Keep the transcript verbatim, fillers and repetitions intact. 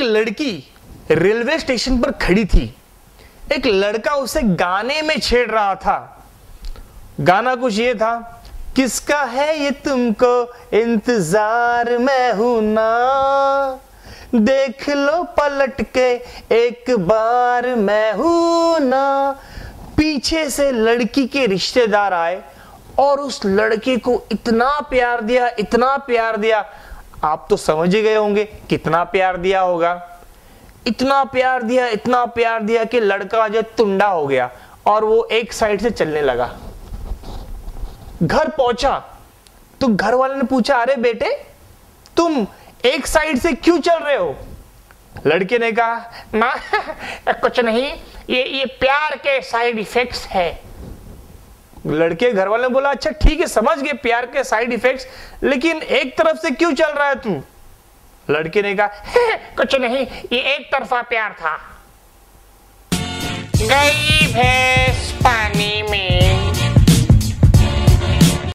लड़की railway station पर खड़ी थी। एक लड़का उसे गाने में छेड़ रहा था। गाना कुछ ये था, किसका है ये तुमको इंतजार मैं हूं ना, देख लो पलट के एक बार मैं हूं ना। पीछे से लड़की के रिश्तेदार आए और उस लड़के को इतना प्यार दिया, इतना प्यार दिया, आप तो समझ ही गए होंगे कितना प्यार दिया होगा। इतना प्यार दिया, इतना प्यार दिया कि लड़का जो तुंडा हो गया और वो एक साइड से चलने लगा। घर पहुंचा तो घर वाले ने पूछा, अरे बेटे तुम एक साइड से क्यों चल रहे हो? लड़के ने कहा, मां कुछ नहीं, ये ये प्यार के साइड इफेक्ट्स है। लड़के घर वाले ने बोला, अच्छा ठीक है समझ गए प्यार के साइड इफेक्ट्स, लेकिन एक तरफ से क्यों चल रहा है तू? लड़के ने कहा, कुछ नहीं, ये एक तरफा प्यार था। गई भैंस